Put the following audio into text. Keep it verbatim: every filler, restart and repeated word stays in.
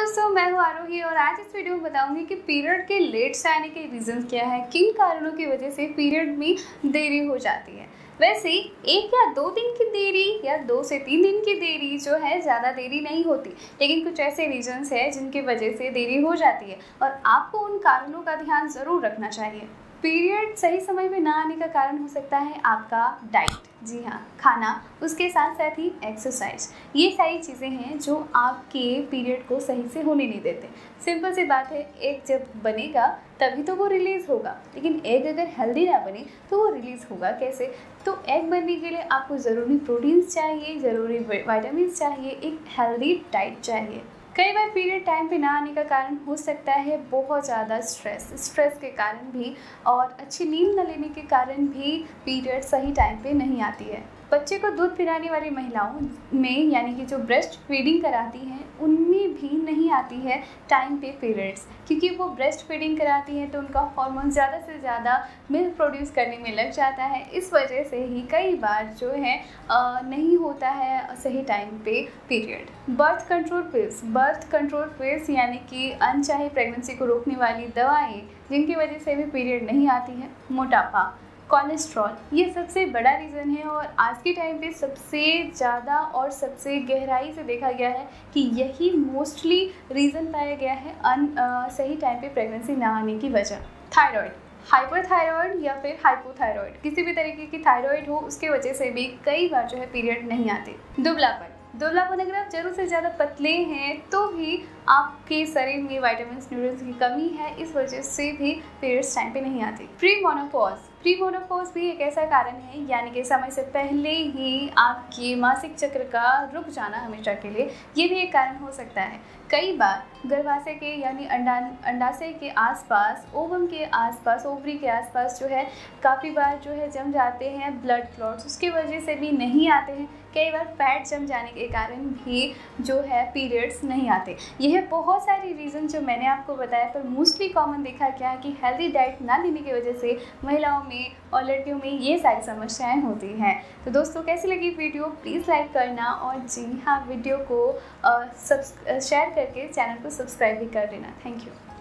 दोस्तों, मैं हूँ आरोही और आज इस वीडियो में बताऊंगी कि पीरियड के लेट से आने के रीज़न क्या है, किन कारणों की वजह से पीरियड में देरी हो जाती है। वैसे एक या दो दिन की देरी या दो से तीन दिन की देरी जो है ज़्यादा देरी नहीं होती, लेकिन कुछ ऐसे रीजंस हैं जिनकी वजह से देरी हो जाती है और आपको उन कारणों का ध्यान ज़रूर रखना चाहिए। पीरियड सही समय में ना आने का कारण हो सकता है आपका डाइट, जी हाँ, खाना, उसके साथ साथ ही एक्सरसाइज। ये सारी चीज़ें हैं जो आपके पीरियड को सही से होने नहीं देते। सिंपल सी बात है, एग जब बनेगा तभी तो वो रिलीज़ होगा, लेकिन एग अगर हेल्दी ना बने तो वो रिलीज़ होगा कैसे? तो एग बनने के लिए आपको ज़रूरी प्रोटीन्स चाहिए, ज़रूरी विटामिन चाहिए, एक हेल्दी डाइट चाहिए। कई बार पीरियड टाइम पे ना आने का कारण हो सकता है बहुत ज़्यादा स्ट्रेस स्ट्रेस के कारण भी, और अच्छी नींद न लेने के कारण भी पीरियड सही टाइम पे नहीं आती है। बच्चे को दूध पिलाने वाली महिलाओं में, यानी कि जो ब्रेस्ट फीडिंग कराती हैं, उनमें भी नहीं आती है टाइम पे पीरियड्स, क्योंकि वो ब्रेस्ट फीडिंग कराती हैं तो उनका हार्मोन ज़्यादा से ज़्यादा मिल्क प्रोड्यूस करने में लग जाता है। इस वजह से ही कई बार जो है आ, नहीं होता है सही टाइम पे period. Birth control pills birth control pills यानी कि अनचाही प्रेगनेंसी को रोकने वाली दवाएं, जिनकी वजह से भी पीरियड नहीं आती है। मोटापा, कोलेस्ट्रॉल, ये सबसे बड़ा रीज़न है और आज के टाइम पे सबसे ज़्यादा और सबसे गहराई से देखा गया है कि यही मोस्टली रीज़न पाया गया है अन आ, सही टाइम पे प्रेगनेंसी ना आने की वजह। थायराइड, हाइपरथायरॉयड या फिर हाइपोथायरॉयड, किसी भी तरीके की थायराइड हो, उसके वजह से भी कई बार जो है पीरियड नहीं आते। दुबलापन दुबलापन अगर आप जरूर से ज़्यादा पतले हैं तो भी आपके शरीर में विटामिन न्यूट्रिएंट्स की कमी है, इस वजह से भी पीरियड्स टाइम पे नहीं आती। प्री मोनोपॉज प्री मोनोपॉज भी एक ऐसा कारण है, यानी कि समय से पहले ही आपके मासिक चक्र का रुक जाना हमेशा के लिए, ये भी एक कारण हो सकता है। कई बार गर्भाशय के यानी अंडा अंडाशय के आसपास, ओवम के आसपास, ओवरी के आसपास जो है काफ़ी बार जो है जम जाते हैं ब्लड क्लॉट्स, उसकी वजह से भी नहीं आते हैं। कई बार फैट जम जाने के कारण भी जो है पीरियड्स नहीं आते। यह बहुत सारी रीज़न जो मैंने आपको बताया, पर मोस्टली कॉमन देखा गया है कि हेल्दी डाइट ना लेने की वजह से महिलाओं में और लड़कियों में ये सारी समस्याएं होती हैं। तो दोस्तों, कैसी लगी वीडियो प्लीज़ लाइक करना, और जी हाँ, वीडियो को शेयर करके चैनल को सब्सक्राइब भी कर देना। Thank you.